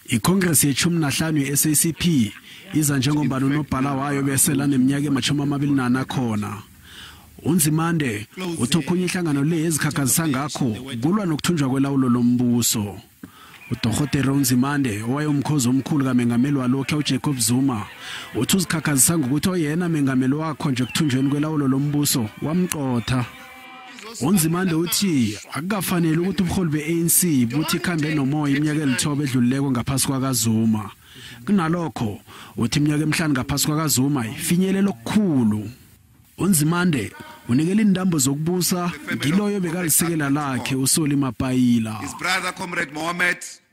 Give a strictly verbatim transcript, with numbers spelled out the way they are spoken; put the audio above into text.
iCongress yeshumi nahlanu ye-S A C P iza njengombhala unobhala wayo bese laneminyaka emashumi amabili nane khona. UNzimande uthi okhunye ihlangano le yezikhakhazisa ngakho kulwa nokuthunjwa kwelawulo lombuso. uDokotela uNzimande owayemkhozi omkhulu kamengameli walokhuya uJacob Zuma uthi uzikhakhazisa ngokuthi oyena mengameli wakho nje kuthunjweni kwelawulo lombuso wamqotha. UNzimande uthi akukafanele ukuthi ubuholi be-A N C buthi ikhambe nomoya iminyaka elithoba edlulileko ngaphasi kwakaZuma. Kunalokho uthi iminyaka emihlanu ngaphasi kwakaZuma ifinyelele okukhulu. UNzimande unikela indambo zokubusa ngiloyo bekalisekela lakhe usoli mapayila. His brother Comrade Mohammed